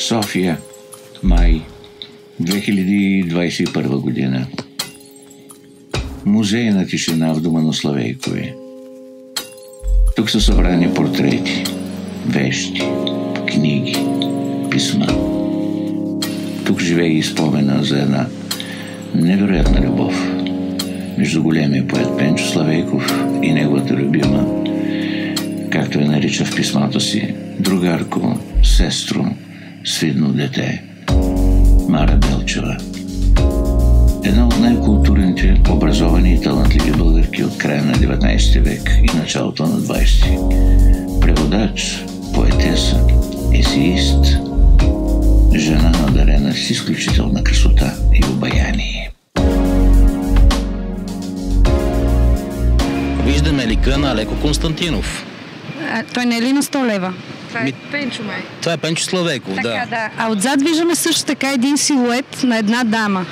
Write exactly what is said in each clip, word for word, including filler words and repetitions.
София, май две хиляди двадесет и първа година. Музей на тишина в дома на Славейкови. Тук са събрани портрети, вещи, книги, писма. Тук живее и спомена за една невероятна любов между големия поет Пенчо Славейков и неговата любима, както я нарича в писмата си, другарко, сестро, свидно дете, Мара Белчева. Една от най-културните, образовани и талантливи българки от края на деветнадесети век и началото на двадесети. Преводач, поетеса, есеист, жена надарена с изключителна красота и обаяние. Виждаме лика на Алеко Константинов. А, той не е ли на сто лева? Това е Ми... Пенчо май. Това е Пенчо Славейков, така, да. да. А отзад виждаме също така един силует на една дама.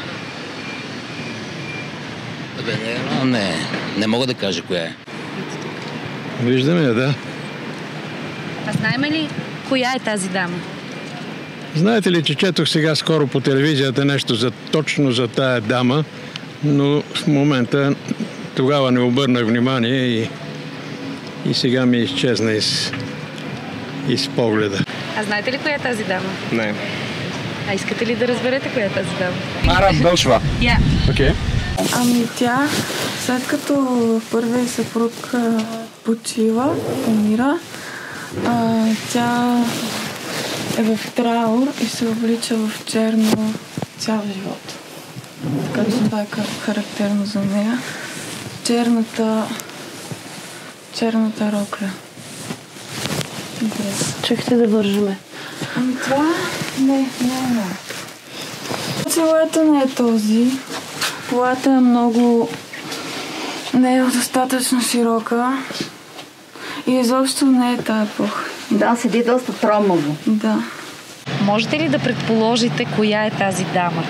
Бе, не, не, не мога да кажа коя е. Виждаме я, да. А знаем ли коя е тази дама? Знаете ли, че четох сега скоро по телевизията нещо за, точно за тая дама, но в момента тогава не обърнах внимание и, и сега ми изчезна из, из погледа. А знаете ли коя е тази дама? Не. А искате ли да разберете коя е тази дама? Мара Белчева. Я. Окей. Ами тя, след като първият съпруг почива, умира, а, тя е в траур и се облича в черно цял живот. Така че това е характерно за нея. Черната, черната рокля. Интересно. Чакайте да вържеме. Ами това не, не е много. Силуета не е този. Колата е много... не е достатъчно широка и изобщо не е тая епоха. Да, седи доста тромаво. Да. Можете ли да предположите коя е тази дама?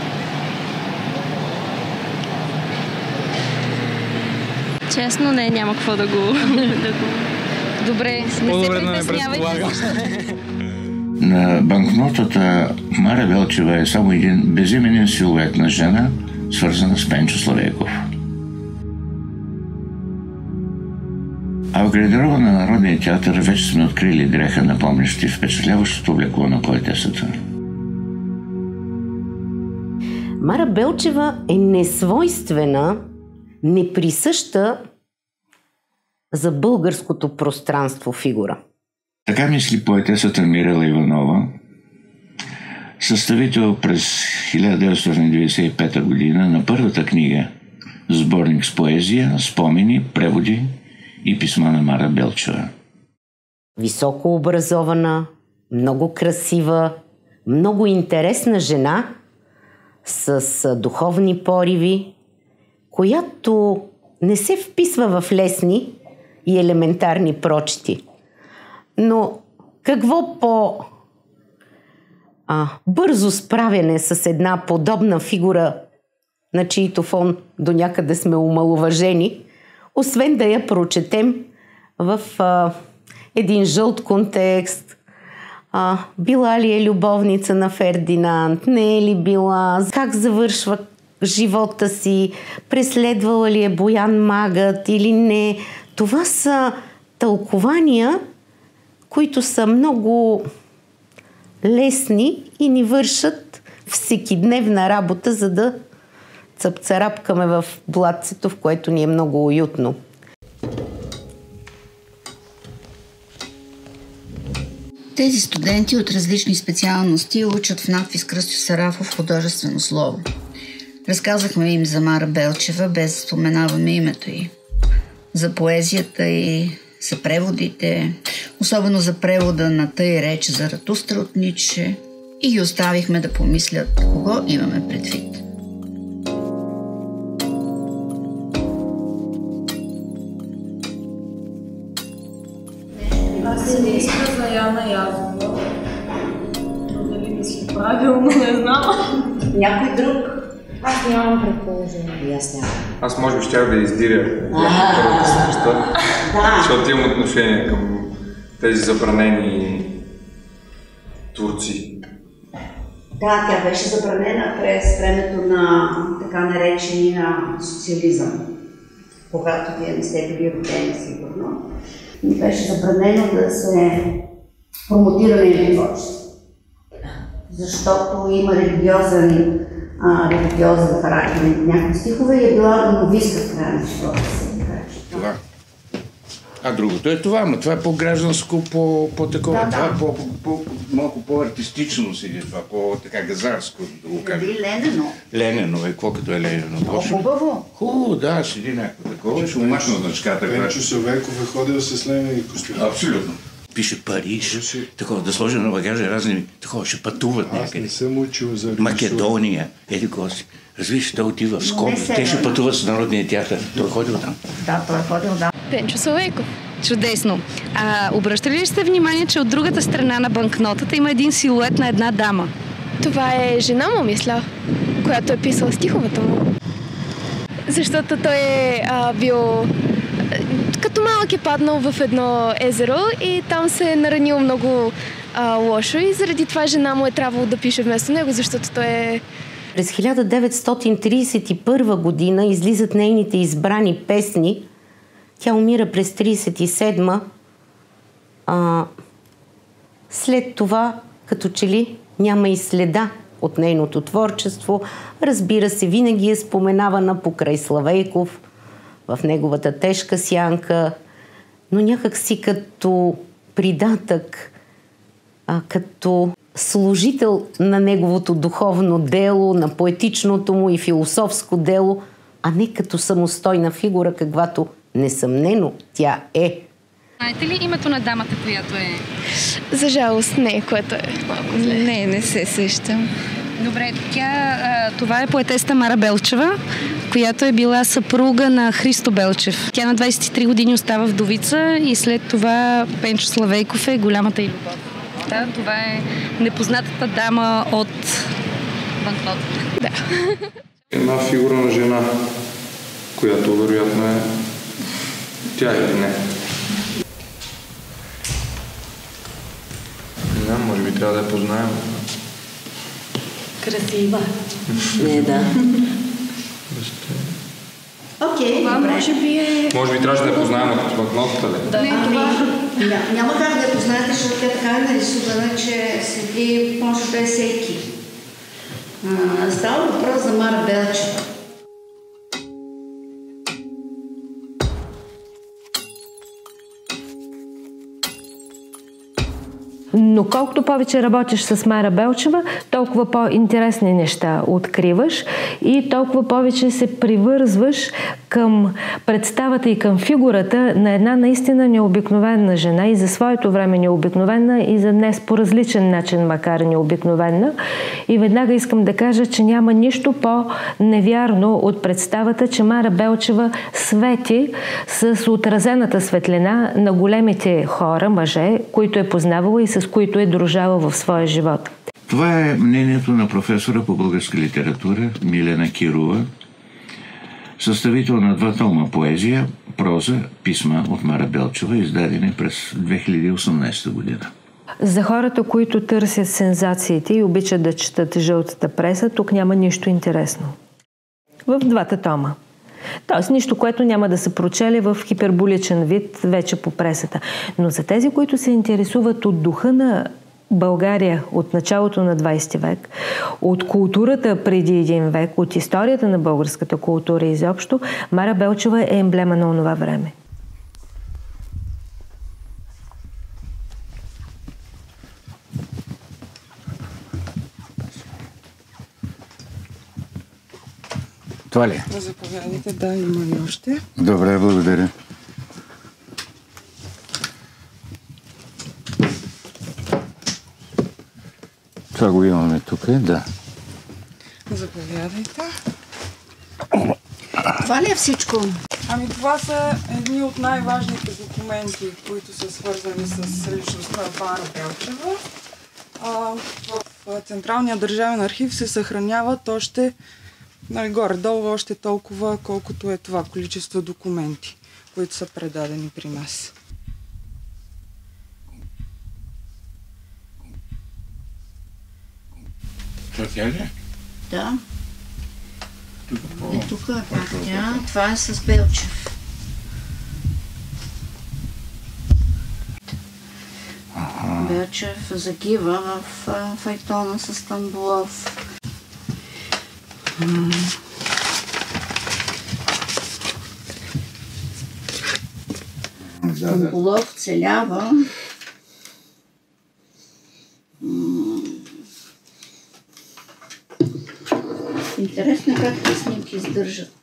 Честно, не, няма какво да го... Добре, не се притеснявайте. На банкнотата Мара Белчева е само един безименен силует на жена, свързана с Пенчо Славейков. А в гардероба на Народния театър вече сме открили дреха, напомнящи впечатляващото облекло на поетесата. Мара Белчева е несвойствена, неприсъща за българското пространство фигура. Така мисли поетесата Мирела Иванова, съставител през хиляда деветстотин деветдесет и пета година на първата книга сборник с поезия, спомени, преводи и писма на Мара Белчева. Високо образована, много красива, много интересна жена с духовни пориви, която не се вписва в лесни и елементарни прочити. Но какво по а, бързо справяне с една подобна фигура, на чието фон до някъде сме омаловажени, освен да я прочетем в а, един жълт контекст. А, била ли е любовница на Фердинанд? Не е ли била? Как завършва живота си? Преследвала ли е Боян магът или не? Това са тълкования, които са много лесни и ни вършат всекидневна работа, за да цъпцарапкаме в блатцето, в което ни е много уютно. Тези студенти от различни специалности учат в надпис Кръстю Сарафов художествено слово. Разказахме им за Мара Белчева, без да споменаваме името й. За поезията и за преводите, особено за превода на Тъй реч Заратустра от Ницше, и ги оставихме да помислят кого имаме предвид. Аз се не иска за Яна Язова. Дали мисля правилно, не знам. Някой друг? Аз нямам предположение. Аз нямам. Аз може би щях да издиря първата съвестта, защото имам отношение към тези забранени турци. Да, тя беше забранена през времето на така наречения социализъм, когато вие не сте били родени, сигурно. И беше забранено да се промотира нейно творчество. Защото има религиозен, а, религиозен характер на някакви стихове и е била новистка в края на живота си. Това. А другото е това, но това е по-гражданско, по-такова, да, да. това е по, по, по, малко по-артистично си това, по-така газарско, да го кажа. Дали Ленено? Ленено е, какво като е Ленено? Много хубаво. Хубаво, да, седи някакво такова, ще му махна значката. Пенчо Славейков е ходил с Ленени костюми. Абсолютно. Пише Париж, такова, да сложи на багажа разни, такова, ще пътуват някъде. Аз не съм учил за режисура. Македония, еди си. Разбираш, той отива в Скопие, те ще пътуват с Народния театър. Той е ходил там. Да, той е ходил, да. Пенчо Славейков. Чудесно. А обръщали ли сте внимание, че от другата страна на банкнотата има един силует на една дама? Това е жена му, мисля, която е писала стиховете му. Защото той е а, бил... Като малък е паднал в едно езеро и там се е наранил много а, лошо и заради това жена му е трябвало да пише вместо него, защото той е... През хиляда деветстотин тридесет и първа година излизат нейните избрани песни. Тя умира през тридесет и седма. А, след това, като че ли, няма и следа от нейното творчество. Разбира се, винаги е споменавана покрай Славейков, в неговата тежка сянка, но някак си като придатък, а, като служител на неговото духовно дело, на поетичното му и философско дело, а не като самостойна фигура, каквато несъмнено тя е. Знаете ли името на дамата, която е? За жалост не, което е малко зле. Не, не се сещам. Добре, тя, това е поетеста Мара Белчева, която е била съпруга на Христо Белчев. Тя на двадесет и три години остава вдовица и след това Пенчо Славейков е голямата й любов. Да, това е непознатата дама от банкнотата. Да. Една фигура на жена, която вероятно е тя или не. Не знам, може би трябва да я познаем. Красива. Не, да. Окей, okay, добре. Може би е... Може би трябваше да я познаем от банкнотата, ли? Да. Не, това... Ня, няма как да я познаете, защото тя така е нарисувана, че седи може без сейки. Става въпрос за Мара Белчева. Но колкото повече работиш с Мара Белчева, толкова по-интересни неща откриваш и толкова повече се привързваш към представата и към фигурата на една наистина необикновена жена и за своето време необикновена и за днес по различен начин, макар необикновена. И веднага искам да кажа, че няма нищо по-невярно от представата, че Мара Белчева свети с отразената светлина на големите хора, мъже, които е познавала и с които е дружала в своя живот. Това е мнението на професора по българска литература Милена Кирова, съставител на два тома поезия, проза, писма от Мара Белчева, издадени през две хиляди и осемнадесета година. За хората, които търсят сензациите и обичат да четат жълтата преса, тук няма нищо интересно. В двата тома. Тоест нищо, което няма да се прочели в хиперболичен вид вече по пресата. Но за тези, които се интересуват от духа на България от началото на двадесети век, от културата преди един век, от историята на българската култура изобщо, Мара Белчева е емблема на онова време. Това ли? Заповядайте, да, има и още. Добре, благодаря. Това го имаме тук, да. Заповядайте. Това ли е всичко? Ами това са едни от най-важните документи, които са свързани с личността Мара Белчева. В Централния държавен архив се съхраняват още нали, горе-долу още толкова, колкото е това количество документи, които са предадени при нас. Това тя ли? Да. Е, тук е пак тя. Това е с Белчев. Ага. Белчев загива в файтона с Стамболов. Стамболов целява. Интересно как тези снимки издържат.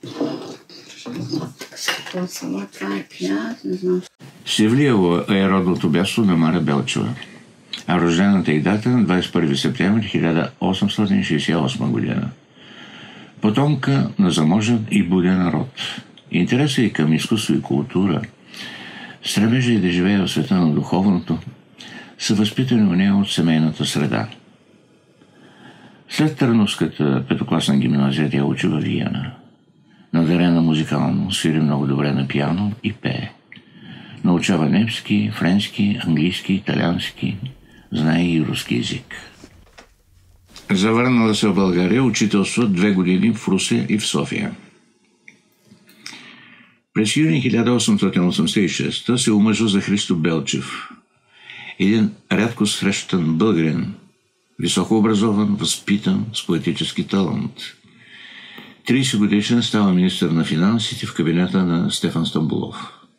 Това сама, това е пя, не знам. Севлиево е родното място на Мара Белчева, а рождената й дата на двадесет и първи септември хиляда осемстотин шейсет и осма година. Потомка на заможен и буден народ. Интересът и към изкуство и култура, стремежа и да живее в света на духовното, са възпитани у нея от семейната среда. След Търновската петокласна гимназия тя учи във Виена. Надарена музикално, свири много добре на пиано и пее. Научава немски, френски, английски, италиански, знае и руски език. Завърнала се в България, учителство две години в Русе и в София. През юни хиляда осемстотин осемдесет и шеста се омъжва за Христо Белчев, един рядко срещан българин, високо образован, възпитан, с поетически талант. тридесет годишен става министър на финансите в кабинета на Стефан Стамболов.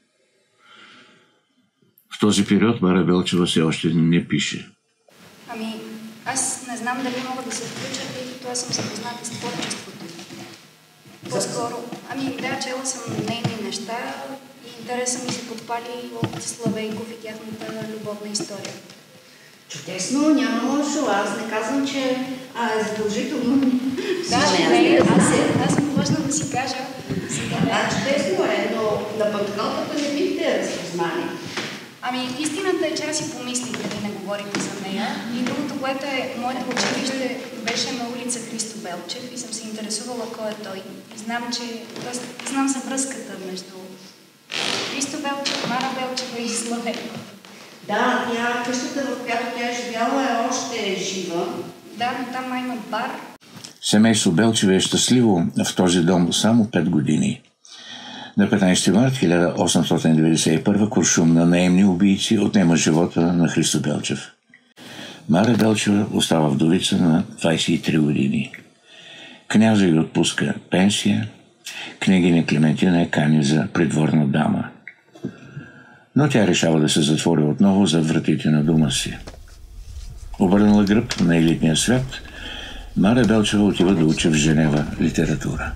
В този период Мара Белчева все още не пише. Ами, аз не знам дали мога да се включа, тъй като аз съм запозната с творчеството. По-скоро, ами да, чела съм нейни неща и интереса ми се подпали от Славейков и тяхната любовна история. Чудесно, няма лошо. Аз не казвам, че а, е задължително. Да, не, аз, аз съм длъжна да си кажа. Да, чудесно е, но на банкнотата не бихте разпознали. Ами, истината е, че аз си помислих дали не говорите за нея. И другото, което е, моето училище беше на улица Христо Белчев и съм се интересувала кой е той. И знам, че, тоест, знам за връзката между Христо Белчев, Мара Белчева и Славейков. Да, тя, къщата, в която тя е живяла, е още жива. Да, но там има бар. Семейство Белчева е щастливо в този дом само пет години. На петнадесети март хиляда осемстотин деветдесет и първа куршум на наемни убийци отнема живота на Христо Белчев. Мара Белчева остава вдовица на двадесет и три години. Княза й отпуска пенсия, княгиня Клементина е кани за придворна дама. Но тя решава да се затвори отново за вратите на дома си. Обърнала гръб на елитния свят, Мара Белчева отива да учи в Женева литература.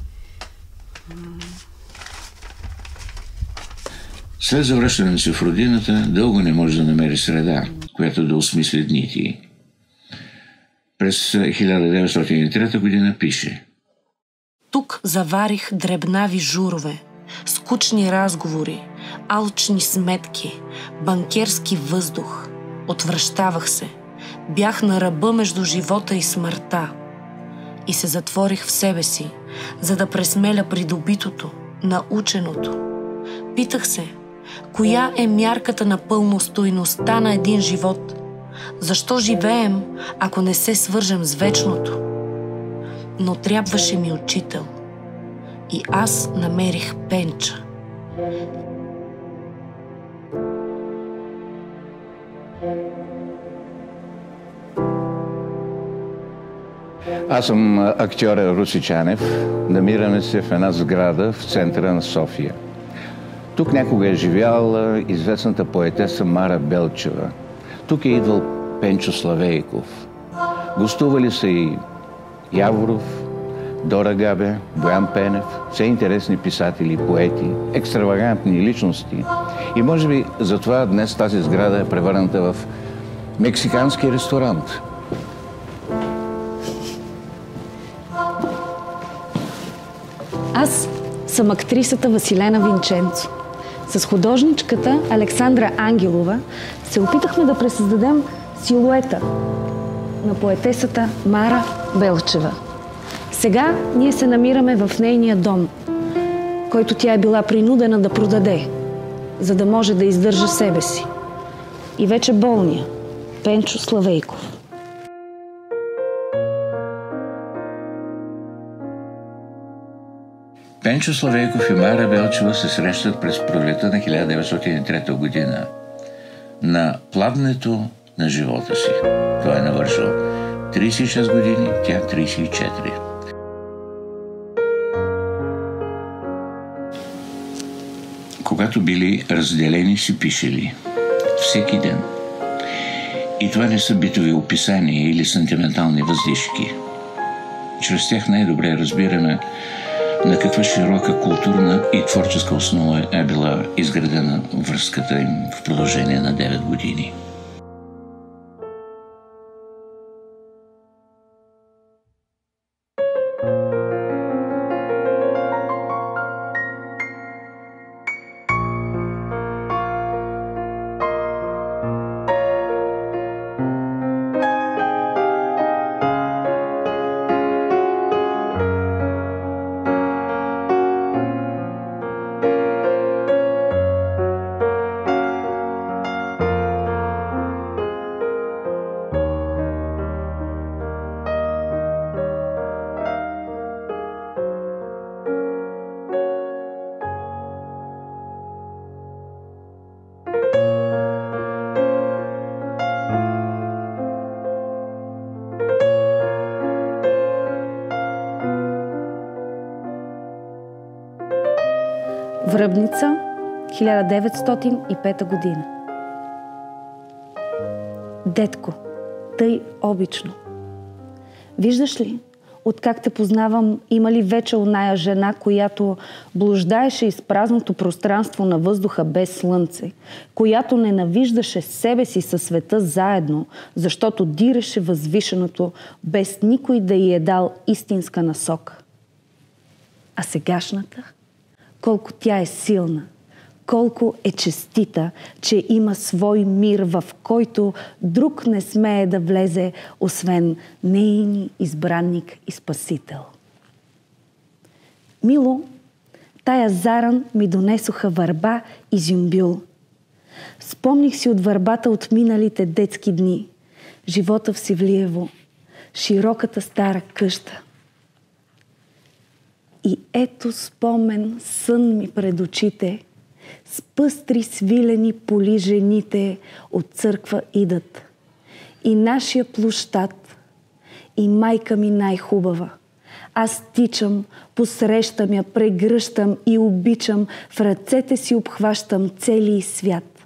След завръщането си в родината, дълго не може да намери среда, която да осмисли дните й. През хиляда деветстотин и трета година пише: Тук заварих дребнави журове, скучни разговори, алчни сметки, банкерски въздух. Отвръщавах се. Бях на ръба между живота и смъртта. И се затворих в себе си, за да пресмеля придобитото, наученото. Питах се, коя е мярката на пълностойността на един живот? Защо живеем, ако не се свържем с вечното? Но трябваше ми учител. И аз намерих Пенча. Аз съм актьора Руси Чанев. Намираме се в една сграда в центъра на София. Тук някога е живяла известната поетеса Мара Белчева. Тук е идвал Пенчо Славейков. Гостували са и Яворов, Дора Габе, Боян Пенев, все интересни писатели, поети, екстравагантни личности. И може би затова днес тази сграда е превърната в мексикански ресторант. Аз съм актрисата Василена Винченцо. С художничката Александра Ангелова се опитахме да пресъздадем силуета на поетесата Мара Белчева. Сега ние се намираме в нейния дом, който тя е била принудена да продаде, за да може да издържа себе си. И вече болния Пенчо Славейков. Пенчо Славейков и Мара Белчева се срещат през пролета на хиляда деветстотин и трета година на пладнето на живота си. Той е навършил тридесет и шест години, тя тридесет и четири. Когато били разделени, си пишели всеки ден. И това не са битови описания или сантиментални въздишки. Чрез тях най-добре разбираме на каква широка културна и творческа основа е била изградена връзката им в продължение на девет години. Връбница, хиляда деветстотин и пета година. Детко, тъй обично. Виждаш ли, откак те познавам, има ли вече оная жена, която блуждаеше из празното пространство на въздуха без слънце, която ненавиждаше себе си със света заедно, защото диреше възвишеното, без никой да й е дал истинска насока. А сегашната? Колко тя е силна, колко е честита, че има свой мир, в който друг не смее да влезе, освен нейни избранник и спасител. Мило, тая заран ми донесоха върба и зюмбюл. Спомних си от върбата от миналите детски дни, живота в Севлиево, широката стара къща. И ето спомен, сън ми пред очите, с пъстри свилени поли жените от църква идат. И нашия площад, и майка ми най-хубава. Аз тичам, посрещам я, прегръщам и обичам, в ръцете си обхващам целий свят.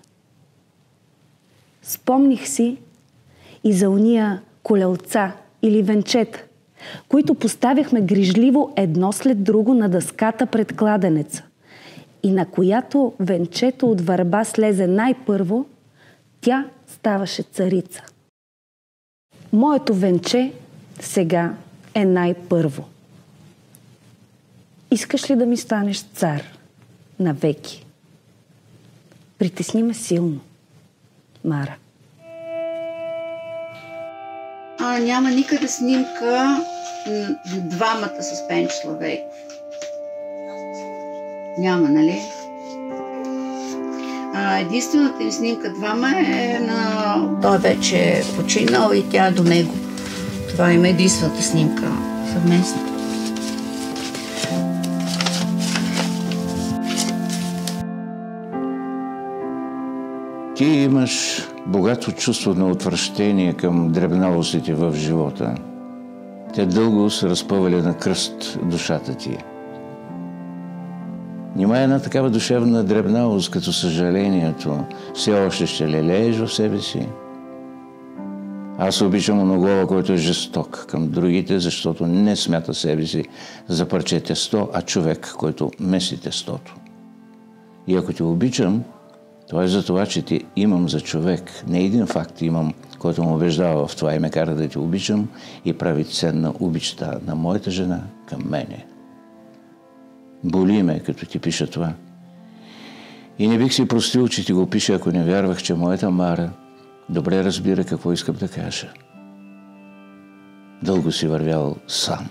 Спомних си и за уния колелца или венчета, които поставяхме грижливо едно след друго на дъската пред кладенеца, и на която венчето от върба слезе най-първо, тя ставаше царица. Моето венче сега е най-първо. Искаш ли да ми станеш цар навеки? Притесни ме силно, Мара. А, няма никъде снимка на двамата с Пенчо Славейков. Няма, нали? А, единствената им снимка двама е на... Той вече е починал и тя е до него. Това има единствената снимка съвместна. Ти имаш богато чувство на отвращение към дребналостите в живота. Те дълго са разпъвали на кръст душата ти. Нима една такава душевна дребналост, като съжалението, все още ще лелееш в себе си? Аз обичам оногола, който е жесток към другите, защото не смята себе си за парче тесто, а човек, който меси тестото. И ако те обичам, това е за това, че те имам за човек. Не един факт имам, който ме убеждава в това и ме кара да те обичам и прави ценна обичта на моята жена към мене. Боли ме, като ти пиша това. И не бих си простил, че ти го пиша, ако не вярвах, че моята Мара добре разбира какво искам да кажа. Дълго си вървял сам.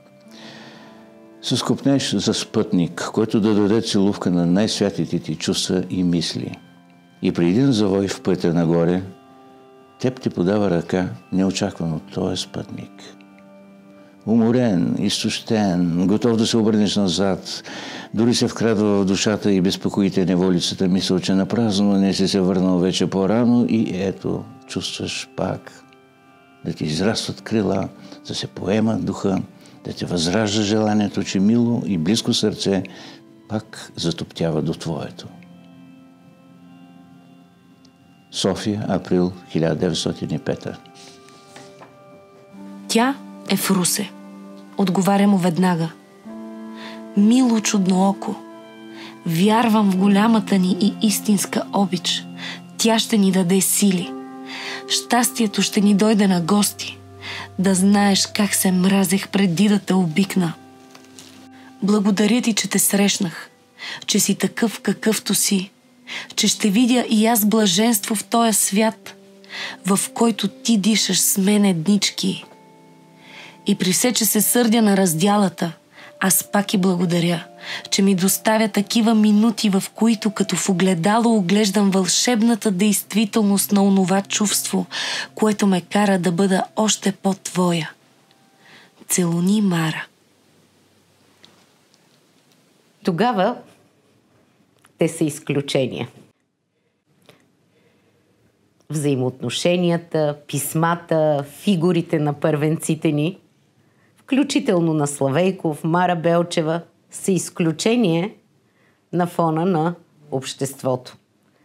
С копнеш за спътник, който да даде целувка на най-святите ти чувства и мисли. И при един завой в пътя нагоре, теб ти подава ръка неочаквано този спътник. уморен, изтощен, готов да се обърнеш назад. Дори се вкрадва в душата и безпокоите неволицата мисъл, че напразно не си се върнал вече по-рано и ето, чувстваш пак да ти израстват крила, да се поема духа, да те възражда желанието, че мило и близко сърце пак затоптява до твоето. София, април хиляда деветстотин и пета. Тя е в Русе. Отговаря му веднага. Мило чудно око, вярвам в голямата ни и истинска обич. Тя ще ни даде сили. Щастието ще ни дойде на гости. Да знаеш как се мразех преди да те обикна. Благодаря ти, че те срещнах, че си такъв какъвто си, че ще видя и аз блаженство в този свят, в който ти дишаш с мене днички. И при все, че се сърдя на раздялата, аз пак и благодаря, че ми доставя такива минути, в които като в огледало оглеждам вълшебната действителност на онова чувство, което ме кара да бъда още по-твоя. Целуни, Мара. Тогава те са изключения. Взаимоотношенията, писмата, фигурите на първенците ни, включително на Славейков, Мара Белчева, са изключение на фона на обществото.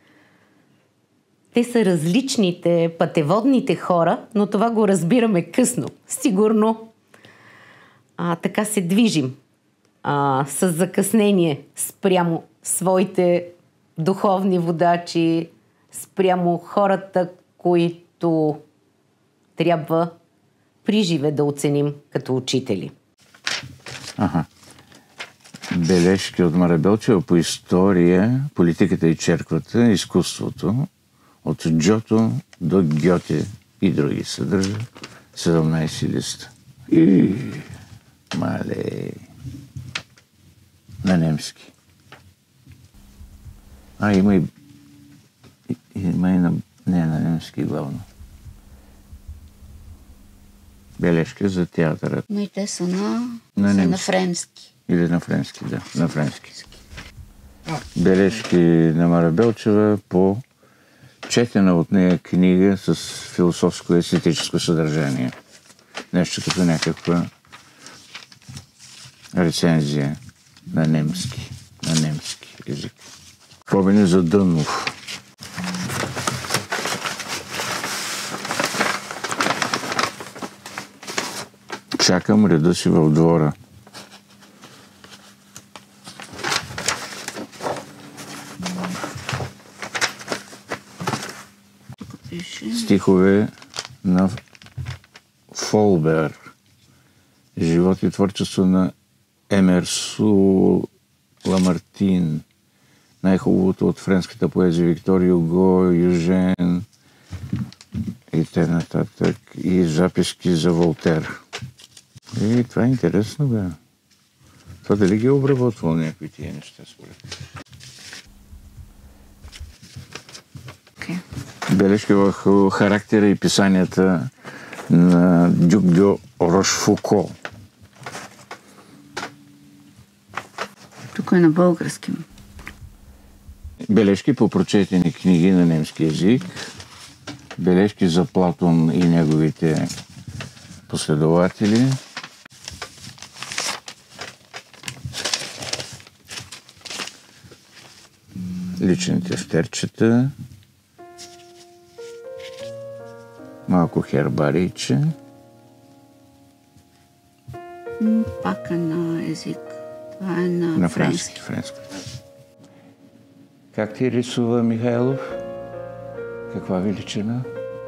Те са различните, пътеводните хора, но това го разбираме късно. Сигурно а, така се движим а, с закъснение спрямо своите духовни водачи, спрямо хората, които трябва приживе да оценим като учители. Ага. Бележки от Мара Белчева по история, политиката и черквата, изкуството, от Джото до Гьоте и други съдържа седемнайсет листа. И мале на немски. А, има и, има и на, не, на немски главно. Бележки за театъра. Но и те са на, на, са на френски. Или на френски, да. На френски. Бележки на Мара Белчева по четена от нея книга с философско-естетическо съдържание. Нещо като някаква рецензия на немски. На немски език. Пробени за Дънов. Чакам реда си в двора. Стихове на Фолбер. Живот и творчество на Емерсу Ламартин. Най-хубавото от френската поезия Виктор Юго, Южен и т.н. И записки за Волтер. И това е интересно, бе. Това дали ги е обработвал някои тия неща, според. Okay. Бележки в характера и писанията на Дюк дьо Рошфуко. Тук е на български. Бележки по прочетени книги на немски език. Бележки за Платон и неговите последователи. Лични тефтерчета. Малко хербарийче. Пак е на език. Това е на, на френски. френски. Как ти рисува Михайлов? Каква величина?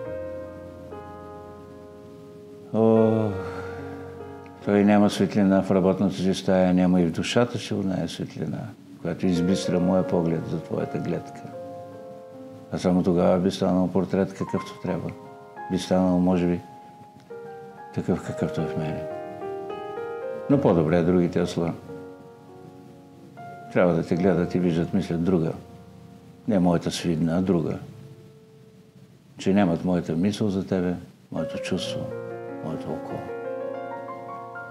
О, той няма светлина в работната си стая, няма и в душата си оная светлина, която избистра моя поглед за твоята гледка. А само тогава би станал портрет какъвто трябва. Би станал, може би, такъв какъвто е в мене. Но по-добре другите осла. Трябва да те гледат и виждат, мислят друга. Не моята свидна, а друга. Че нямат моята мисъл за тебе, моето чувство, моето око.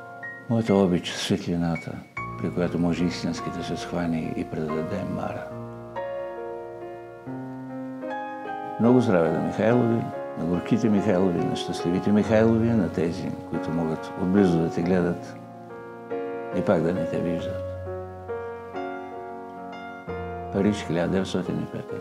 Моята обич, светлината, при която може истински да се схване и предаде Мара. Много здраве на Михайлови, на горките Михайлови, на щастливите Михайлови, на тези, които могат отблизо да те гледат и пак да не те виждат. Париж, хиляда деветстотин и пета.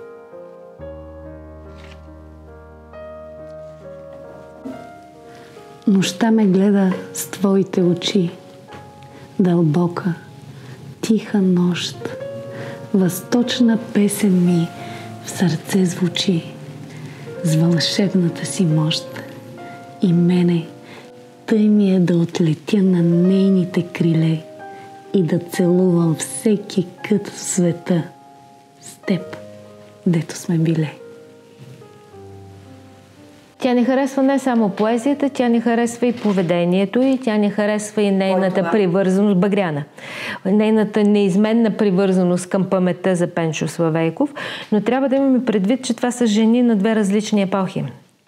Нощта ме гледа с твоите очи. Дълбока, тиха нощ, възточна песен ми в сърце звучи с вълшебната си мощ. И мене тъй ми е да отлетя на нейните криле и да целувам всеки кът в света с теб, дето сме биле. Тя не харесва не само поезията, тя не харесва и поведението и тя не харесва и нейната привързаност, Багряна. Нейната неизменна привързаност към паметта за Пенчо Славейков, но трябва да имаме предвид, че това са жени на две различни епохи.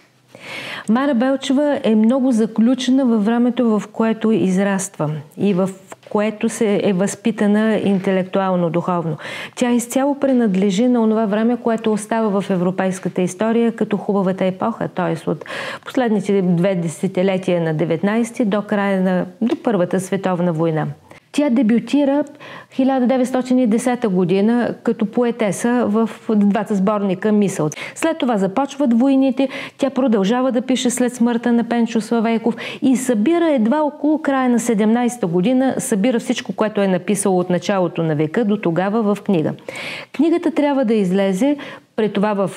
Мара Белчева е много заключена във времето, в което израства и в което се е възпитана интелектуално, духовно. Тя изцяло принадлежи на онова време, което остава в европейската история като хубавата епоха, т.е. от последните две десетилетия на деветнайсети до края на до Първата световна война. Тя дебютира хиляда деветстотин и десета година като поетеса в двата сборника «Мисъл». След това започват войните, тя продължава да пише след смъртта на Пенчо Славейков и събира едва около края на седемнайсета година, събира всичко, което е написало от началото на века до тогава в книга. Книгата трябва да излезе при това в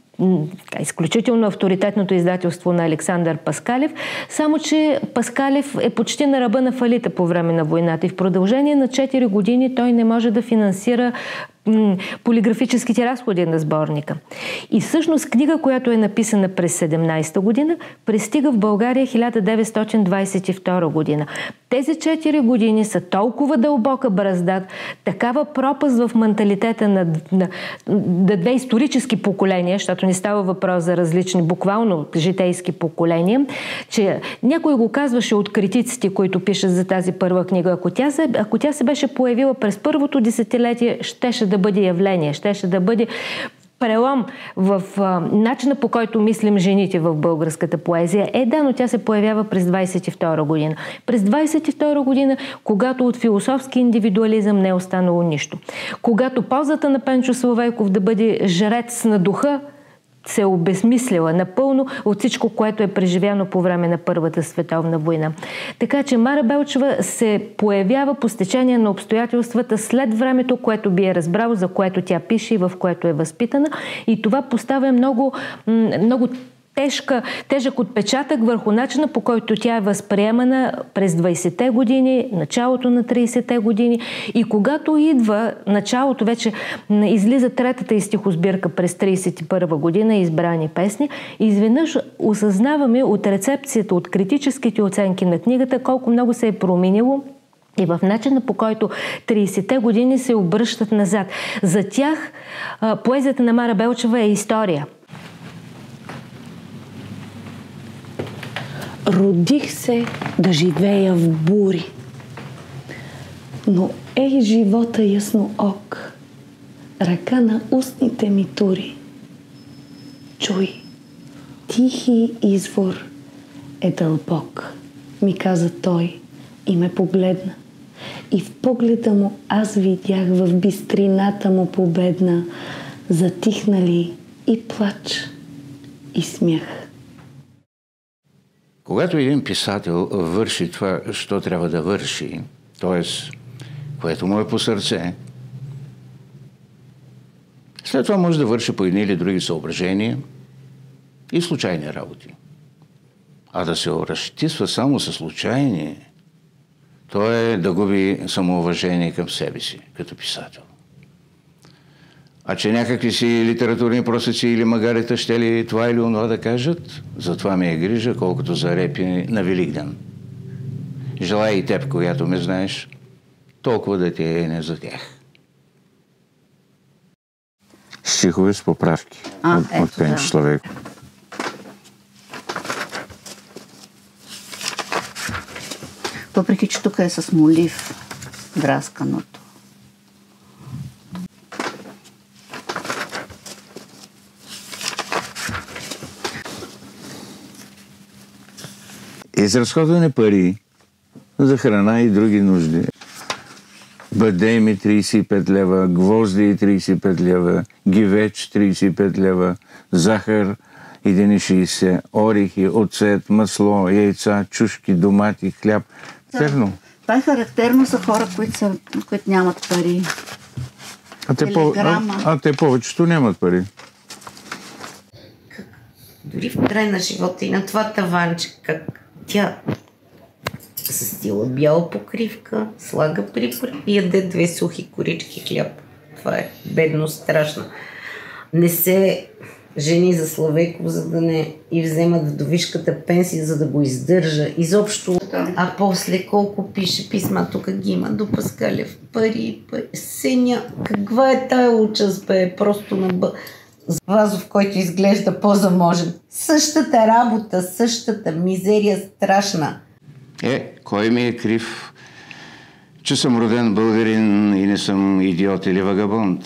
изключително авторитетното издателство на Александър Паскалев, само че Паскалев е почти на ръба на фалита по време на войната и в продължение на четири години той не може да финансира полиграфическите разходи на сборника. И всъщност книга, която е написана през седемнайсета година, пристига в България хиляда деветстотин двайсет и втора година. Тези четири години са толкова дълбока бръзда, такава пропаст в менталитета на, на, на две исторически поколения, защото не става въпрос за различни, буквално житейски поколения, че някой го казваше от критиците, които пишат за тази първа книга. Ако тя се, ако тя се беше появила през първото десетилетие, щеше да бъде явление, щеше да бъде прелом в а, начина, по който мислим жените в българската поезия. Е, да, но тя се появява през двайсет и втора година. През двайсет и втора година, когато от философски индивидуализъм не е останало нищо. Когато ползата на Пенчо Славейков да бъде жрец на духа се обезмислила напълно от всичко, което е преживяно по време на Първата световна война. Така че Мара Белчева се появява по стечение на обстоятелствата след времето, което би е разбрал, за което тя пише и в което е възпитана. И това поставя много, много тежка, тежък отпечатък върху начина, по който тя е възприемана през двайсетте години, началото на трийсетте години. И когато идва началото, вече излиза третата и стихосбирка през трийсет и първа година, избрани песни, и изведнъж осъзнаваме от рецепцията, от критическите оценки на книгата, колко много се е променило и в начина, по който трийсетте години се обръщат назад. За тях поезията на Мара Белчева е история. Родих се да живея в бури, но ей живота ясно ок, ръка на устните ми тури. Чуй, тихи извор е дълбок, ми каза той и ме погледна. И в погледа му аз видях в бистрината му победна, затихнали и плач, и смях. Когато един писател върши това, що трябва да върши, т.е. което му е по сърце, след това може да върши по едни или други съображения и случайни работи. А да се разтисва само със случайни, то е да губи самоуважение към себе си, като писател. А че някакви си литературни просеци или магарета ще ли това или онова да кажат, за това ми е грижа, колкото за репи на Великден. Желая и теб, която ме знаеш, толкова да ти е не за тях. Стихове с поправки а, от, от Пенчо да. Славейков. Въпреки, че тук е с молив драсканото. Изразходване пари за храна и други нужди. Бадеми трийсет и пет лева, гвозди трийсет и пет лева, гивеч трийсет и пет лева, захар един и шейсет, орехи, оцет, масло, яйца, чушки, домати, хляб. Верно. Това е характерно за хора, които, са, които нямат пари. А те, по, а, а те повечето нямат пари. Дори в край на живота и на това таванче, как тя с стила бяла покривка, слага припър и яде две сухи корички хляб. Това е бедност страшна. Не се жени за Славейков, за да не и вземат вдовишката пенсия, за да го издържа. Изобщо. А после колко пише писма, тук ги има до Паскалев. Пари, пари. Сеня, каква е тая участ, бе? Просто на бъ... Вазов, който изглежда по-заможен. Същата работа, същата мизерия страшна. Е, кой ми е крив, че съм роден българин и не съм идиот или вагабонд?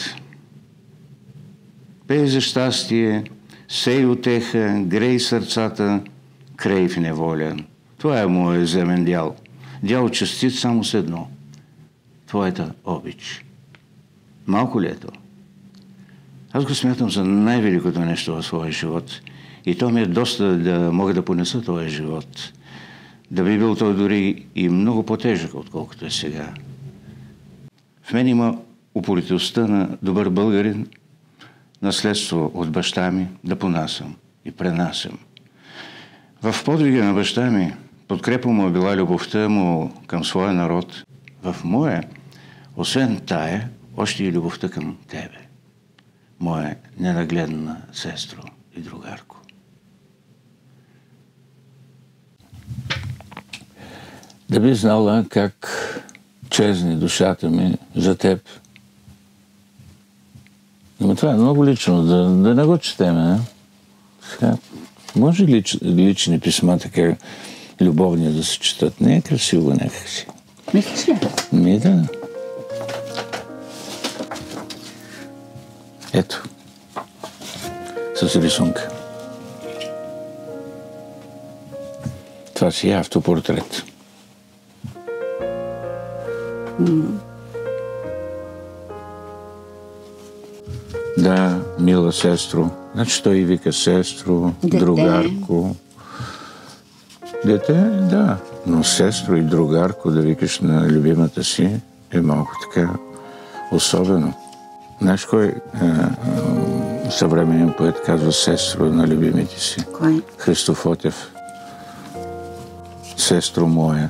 Пей за щастие, сей утеха, грей сърцата, крей в неволя. Това е моят земен дял. Дял частиц само с едно. Твоята обич. Малко ли е то? Аз го смятам за най-великото нещо в своя живот. И то ми е доста да мога да понеса този живот. Да би бил той дори и много по-тежък, отколкото е сега. В мен има упоритостта на добър българин, наследство от баща ми, да понасям и пренасям. В подвига на баща ми подкрепа му е била любовта му към своя народ. В моя, освен тая, още и любовта към тебе, моя ненагледна сестро и другарко. Да би знала как чезни душата ми за теб. Но това е много лично, да, да не го четеме. Не? Сега, може ли лич, лични писма така любовни да се четат? Не е красиво някакси. Мислиш ли? Ми да. Ето. С рисунка. Това си е автопортрет. Mm. Да, мила сестро. Значи той и вика сестро, дете. Другарко. Дете, да. Но сестро и другарко да викаш на любимата си е малко така особено. Знаеш кой е, е, съвременен поет казва сестро на любимите си? Кой? Христо Отев. Сестро моя.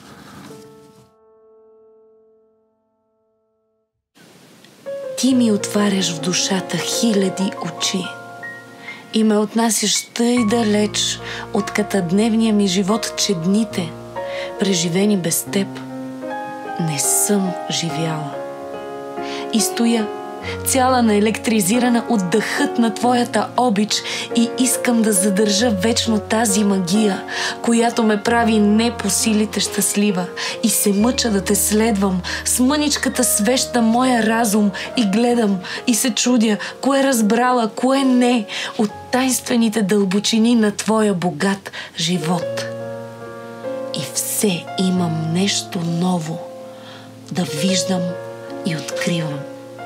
Ти ми отваряш в душата хиляди очи и ме отнасяш тъй далеч от катадневния ми живот, че дните, преживени без теб, не съм живяла. И стоя, цяла наелектризирана от дъхът на твоята обич и искам да задържа вечно тази магия, която ме прави не по силите щастлива и се мъча да те следвам с мъничката свеща моя разум и гледам и се чудя, кое разбрала, кое не от тайнствените дълбочини на твоя богат живот. И все имам нещо ново да виждам и откривам.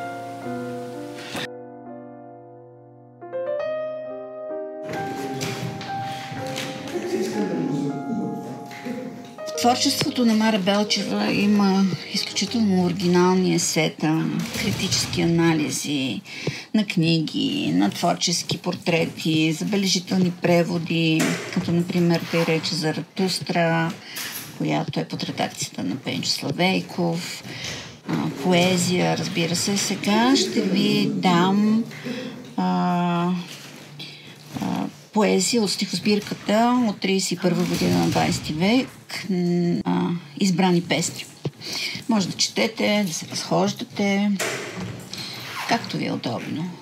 Творчеството на Мара Белчева има изключително оригинални есета, критически анализи на книги, на творчески портрети, забележителни преводи, като например Тъй рече Заратустра, която е под редакцията на Пенчо Славейков, поезия, разбира се. Сега ще ви дам а, а, поезия от стихосбирката от тридесет и първа година на двадесети век, а, избрани песни. Може да четете, да се разхождате, както ви е удобно.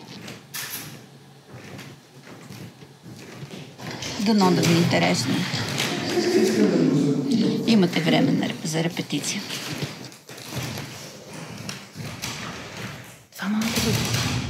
Дано да ви е интересно. Имате време за репетиция. Това малко да...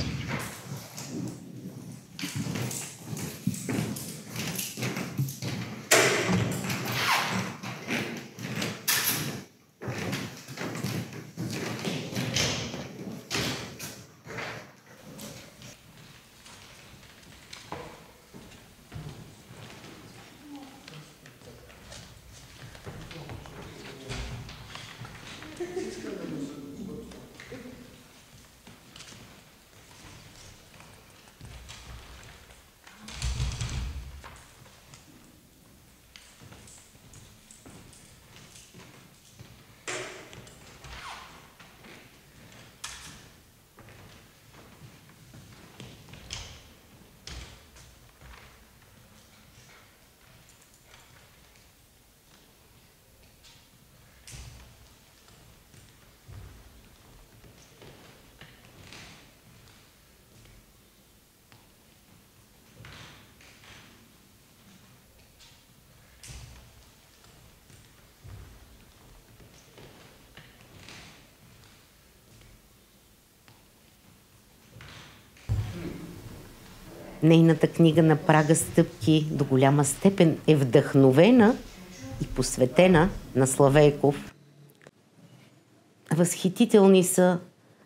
Нейната книга "На прага стъпки" до голяма степен е вдъхновена и посветена на Славейков. Възхитителни са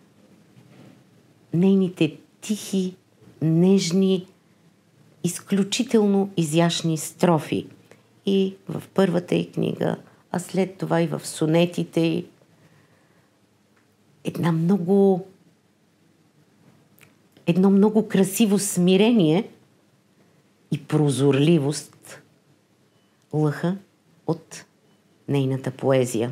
нейните тихи, нежни, изключително изящни строфи. И в първата й книга, а след това и в сонетите й. Една много... едно много красиво смирение и прозорливост лъха от нейната поезия.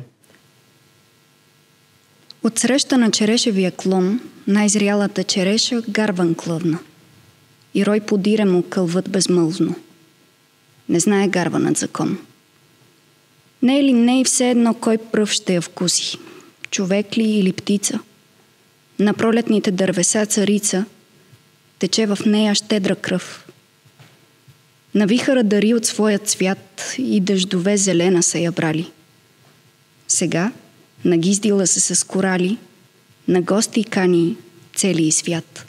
От среща на черешевия клон, най-зрялата череша гарван клъвна. И рой подире му кълват безмълвно. Не знае гарванът закон. Не е ли не и все едно кой пръв ще я вкуси? Човек ли или птица? На пролетните дървеса царица тече в нея щедра кръв. На вихъра дари от своя цвят и дъждове зелена са я брали. Сега нагиздила се с корали, на гости кани целия свят.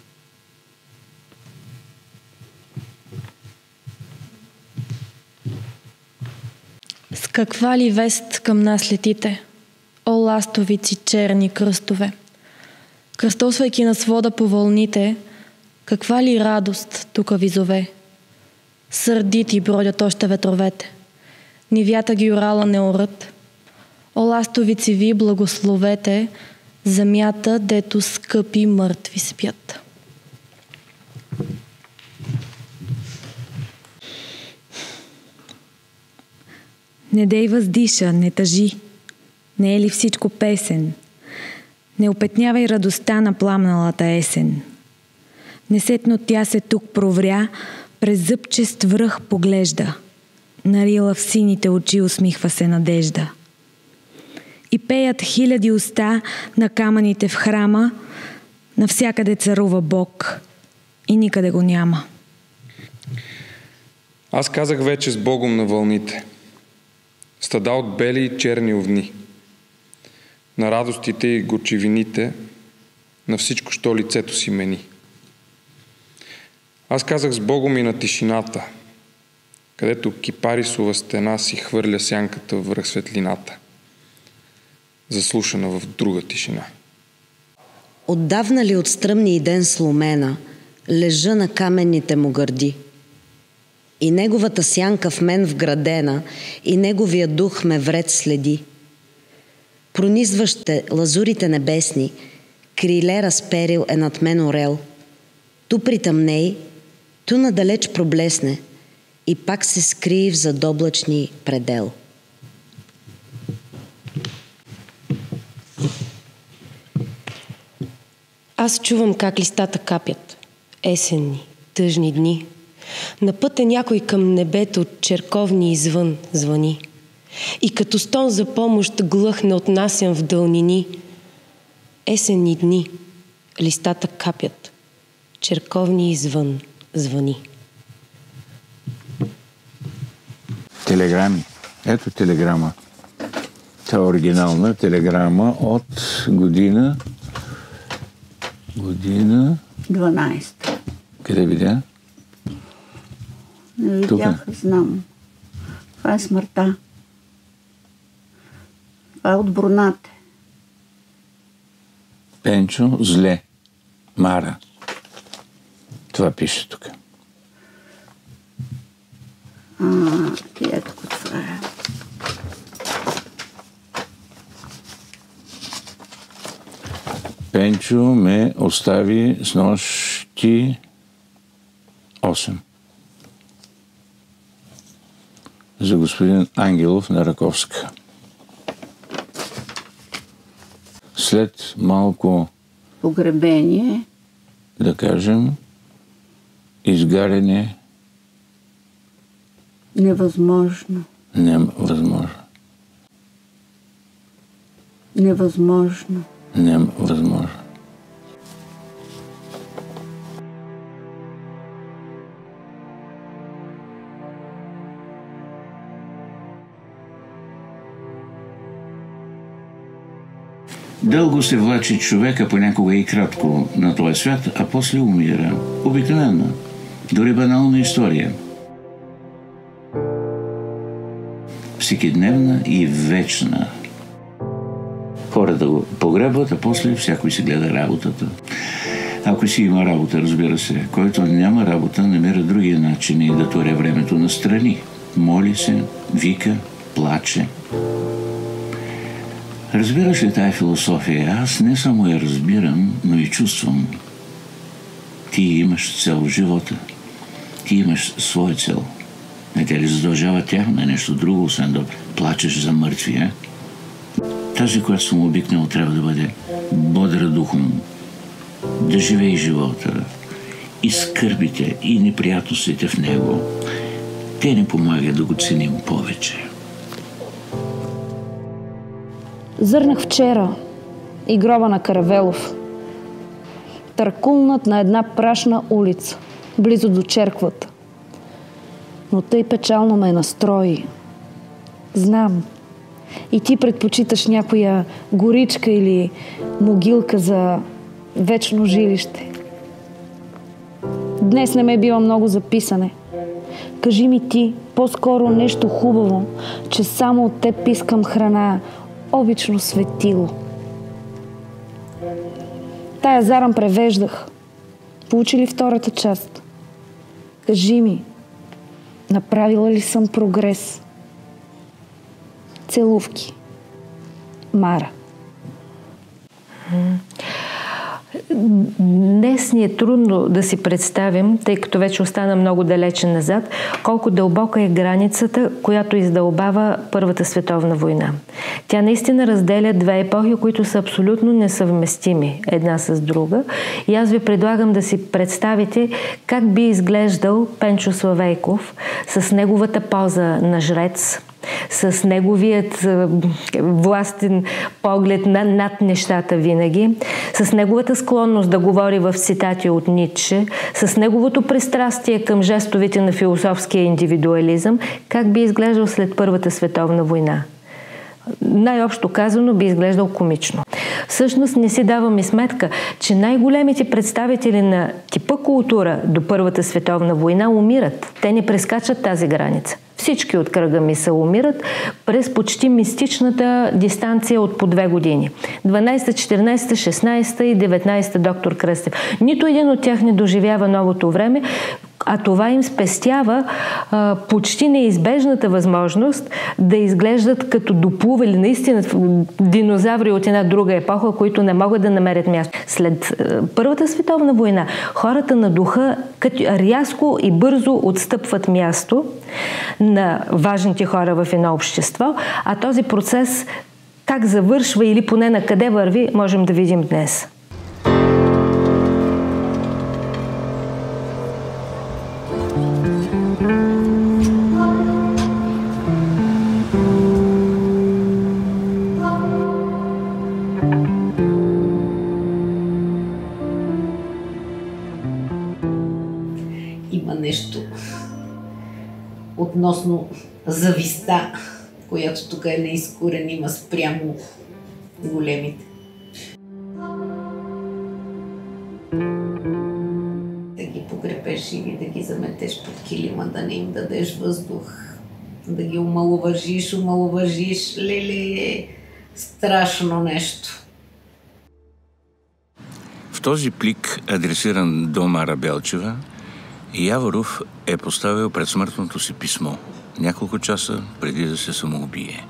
С каква ли вест към нас летите, о ластовици черни кръстове? Кръстосвайки на свода по вълните, каква ли радост тука ви зове? Сърдити бродят още ветровете, нивята ги орала не орат. О ластовици ви благословете земята, дето скъпи мъртви спят. Не дей въздиша, не тъжи, не е ли всичко песен? Не опетнявай радостта на пламналата есен. Несетно тя се тук провря, през зъбчест връх поглежда. Нарила в сините очи усмихва се надежда. И пеят хиляди уста на камъните в храма, навсякъде царува Бог и никъде го няма. Аз казах вече с Богом на вълните, стада от бели и черни овни, на радостите и горчивините, на всичко, що лицето си мени. Аз казах с Богом и на тишината, където кипарисова стена си хвърля сянката върх светлината, заслушана в друга тишина. Отдавна ли от стръмния ден сломена, лежа на каменните му гърди. И неговата сянка в мен вградена, и неговия дух ме вред следи. Пронизващите лазурите небесни, криле разперил е над мен орел. Ту притъмней, ту надалеч проблесне, и пак се скрие в задоблачни предел. Аз чувам как листата капят. Есенни, тъжни дни. На път е някой към небето черковни извън звъни. И като стон за помощ глъх не отнасям в дълнини. Есенни дни, листата капят, черковни извън звъни. Телеграми. Ето телеграма. Това е оригинална телеграма от година... Година... дванайсета. Къде видя? Не видях, знам. Това е смъртта. Това е от Бронате. Пенчо, зле. Мара. Това пише тук. А, и ето го това е. Пенчо ме остави с нощи осем. За господин Ангелов на Раковска. След малко погребение, да кажем, изгаряне невъзможно. Невъзможно. Невъзможно. Невъзможно. Дълго се влачи човека, понякога и кратко на този свят, а после умира. Обикновена, дори банална история. Всекидневна и вечна. Хората го погребват, а после всякой си гледа работата. Ако си има работа, разбира се, който няма работа, намира други начини да туре времето настрани. Моли се, вика, плаче. Разбираш ли тая философия? Аз не само я разбирам, но и чувствам. Ти имаш цел в живота. Ти имаш своя цел. Не те ли задължава тя на нещо друго, освен да плачеш за мъртвия? Тази, която съм обикнал, трябва да бъде бодра духом, да живее живота и скърбите, и неприятностите в него. Те ни помагат да го ценим повече. Зърнах вчера и гроба на Каравелов. Търкулнат на една прашна улица, близо до черквата. Но тъй печално ме настрои. Знам, и ти предпочиташ някоя горичка или могилка за вечно жилище. Днес не ме бива много за писане. Кажи ми ти по-скоро нещо хубаво, че само от теб искам храна, обично светило. Тая зарам превеждах. Получи ли втората част? Кажи ми, направила ли съм прогрес? Целувки. Мара. Днес ни е трудно да си представим, тъй като вече остана много далече назад, колко дълбока е границата, която издълбава Първата световна война. Тя наистина разделя две епохи, които са абсолютно несъвместими една с друга. И аз ви предлагам да си представите как би изглеждал Пенчо Славейков с неговата поза на жрец, с неговият властен поглед над нещата винаги, с неговата склонност да говори в цитати от Ницше, с неговото пристрастие към жестовите на философския индивидуализъм, как би изглеждал след Първата световна война. Най-общо казано би изглеждал комично. Всъщност не си даваме сметка, че най-големите представители на типа култура до Първата световна война умират. Те не прескачат тази граница. Всички от кръга мисъл умират през почти мистичната дистанция от по две години. дванайсета, четиринайсета, шестнайсета и деветнайсета доктор Кръстев. Нито един от тях не доживява новото време, а това им спестява а, почти неизбежната възможност да изглеждат като доплували наистина динозаври от една друга епоха, които не могат да намерят място. След а, Първата световна война хората на духа като рязко и бързо отстъпват място на важните хора в едно общество, а този процес как завършва или поне на къде върви, можем да видим днес. Има нещо относно зависта която тук е неизкоренима спрямо големите. Да ги погребеш или да ги заметеш под килима, да не им дадеш въздух, да ги омаловажиш, омаловажиш, леле, е страшно нещо. В този плик, адресиран до Мара Белчева, Яворов е поставил пред смъртното си писмо, няколко часа преди да се самоубие.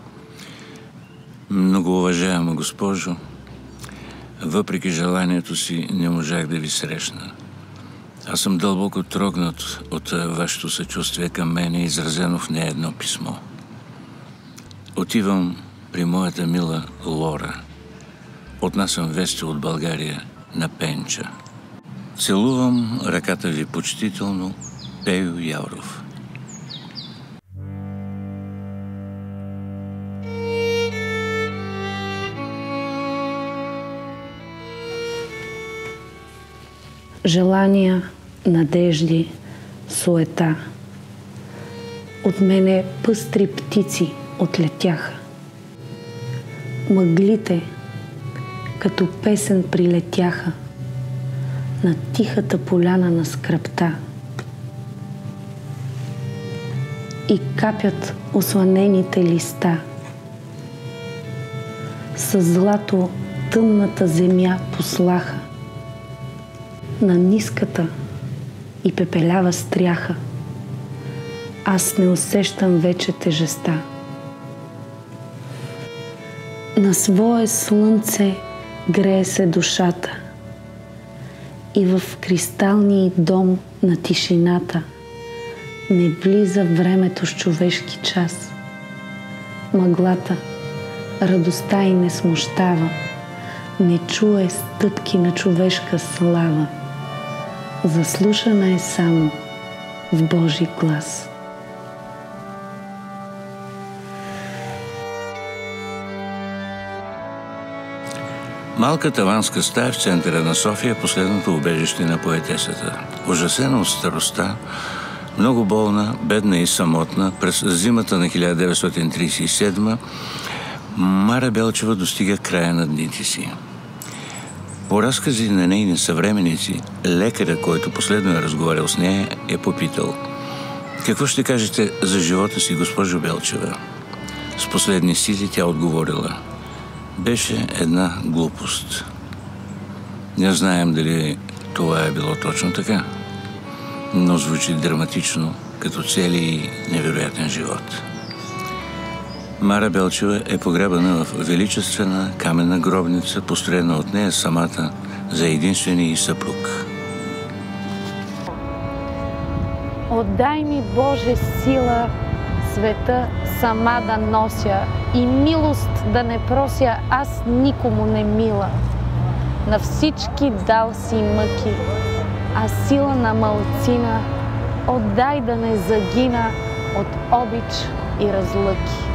Многоуважаема госпожо, въпреки желанието си не можах да ви срещна. Аз съм дълбоко трогнат от вашето съчувствие към мене, изразено в не едно писмо. Отивам при моята мила Лора. Отнасям вести от България на Пенча. Целувам ръката ви почтително, Пейо Яворов. Желания, надежди, суета. От мене пъстри птици отлетяха. Мъглите като песен прилетяха на тихата поляна на скръбта и капят осланените листа. Със злато тъмната земя послаха на ниската и пепелява стряха. Аз не усещам вече тежеста. На свое слънце грее се душата и в кристалния дом на тишината не влиза времето с човешки час. Мъглата радостта и не смущава, не чуе стъпки на човешка слава. Заслушана е само в Божи глас. Малка таванска стая в центъра на София е последното убежище на поетесата. Ужасена от старостта, много болна, бедна и самотна, през зимата на хиляда деветстотин тридесет и седма Мара Белчева достига края на дните си. По разкази на нейни съвременници, лекаря, който последно е разговарял с нея, е попитал: какво ще кажете за живота си, госпожо Белчева? С последни сили тя отговорила: беше една глупост. Не знаем дали това е било точно така, но звучи драматично, като цели и невероятен живот. Мара Белчева е погребана в величествена каменна гробница, построена от нея самата за единствения й съпруг. Отдай ми, Боже, сила, света сама да нося и милост да не прося, аз никому не мила. На всички дал си мъки, а сила на малцина отдай да не загина от обич и разлъки.